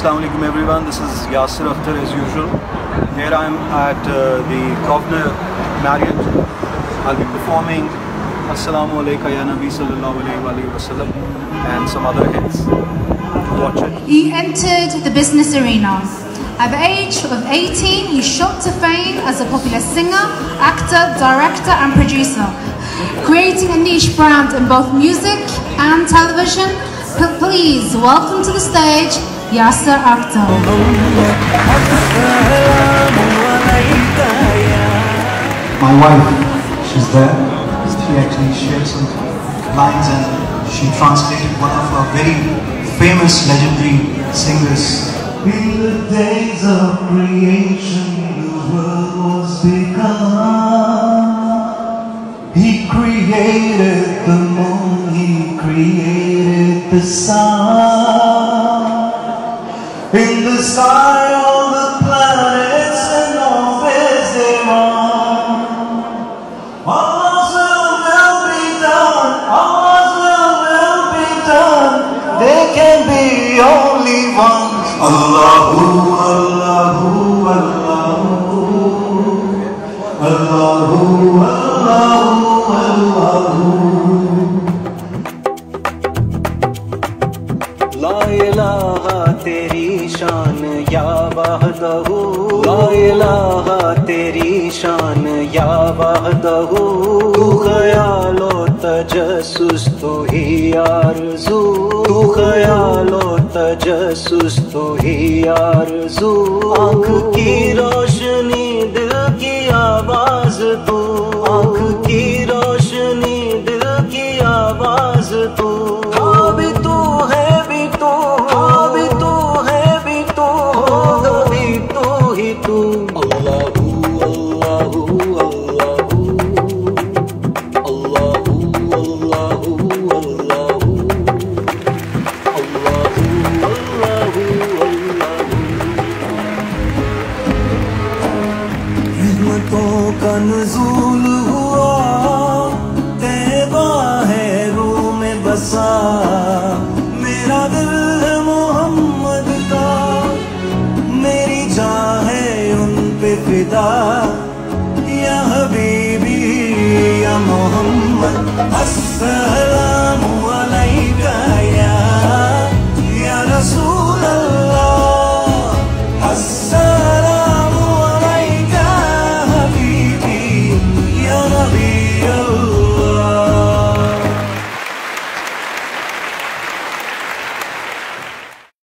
Assalamu alaikum everyone, this is Yasir Akhtar as usual. Here I am at the Grosvenor Marriott. I'll be performing Assalamu Alaikum Ya Nabi Sallallahu Alaihi Wasallam and some other hits. Watch it. He entered the business arena. At the age of 18, he shot to fame as a popular singer, actor, director and producer, creating a niche brand in both music and television. Please welcome to the stage, Yasir Akhtar. My wife, she's there. She actually shared some lines and she translated one of our very famous legendary singers. In the days of creation, the world was begun. He created the moon, he created the sun. In the sky, all the planets and orbits they run. Allah's will be done, Allah's will be done. There can be only one. Allahu, Allahu, Allahu, Allahu, Allahu, Allahu. La ilaha teri shan ya wahdahu, la ilaha teri shan ya wahdahu. Tu khayalo tajassus to hi arzu, tu khayalo tajassus to hi arzu. आँख की रोशनी दिल की आवाज तू, आँख की रोशनी दिल की आवाज तू. भी तू है भी तू, भी तू है भी तू, भी तू ही तू. अल्लाहू अल्लाहू अल्लाहू, अल्लाहू अल्लाहू अल्लाहू, अल्लाहू अल्लाहू अल्लाहू. रहमतों का नुज़ूल हुआ, तैबा है रूह में बसा. मेरा दिल है मोहम्मद का, मेरी जान है उन पे फिदा. या हबीबी या मोहम्मद, अस्सलामु अलैका या रसूल.